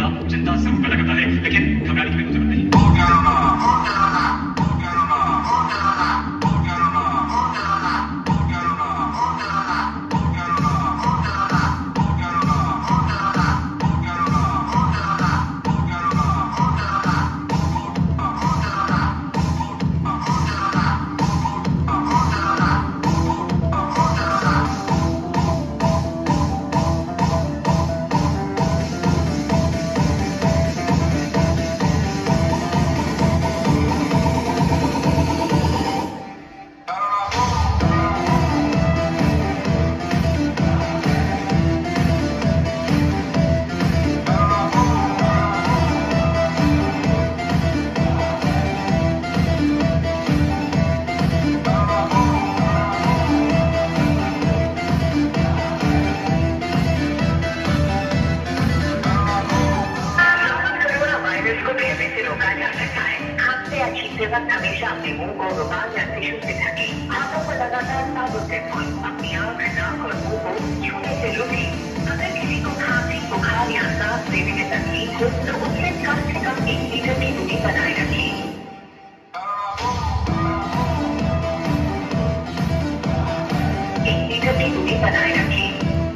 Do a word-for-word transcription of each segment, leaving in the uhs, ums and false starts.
होना चिंता जरूर पैदा करता है, लेकिन घबराने की बिल्कुल जरूरत नहीं। वक्त हमेशा अपने मुंह को रुमाल या टिश्यू से ढके, हाथों को लगातार साबुन से धोएं, अपनी आंख, नाक और मुंह को छूने से रोकें। अगर किसी को खांसी, बुखार या सांस लेने में तकलीफ हो तो उससे कम से कम एक मीटर की दूरी बनाए रखें। एक मीटर की दूरी बनाए रखें।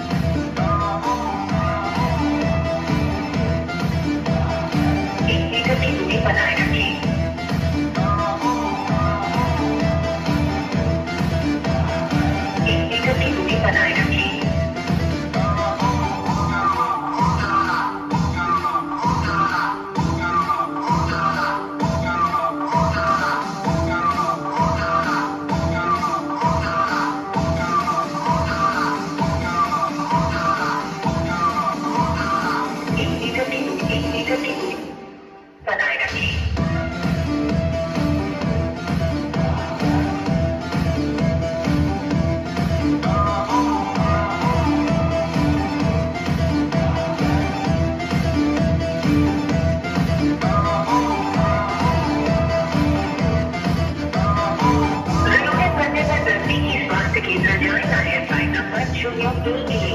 एक मीटर की दूरी बनाए रखें। बनाए रखें। एक मीटर की दूरी, एक मीटर की दूरी बनाए रखें। केंद्र जाएगा है साइन नंबर शून्य तीन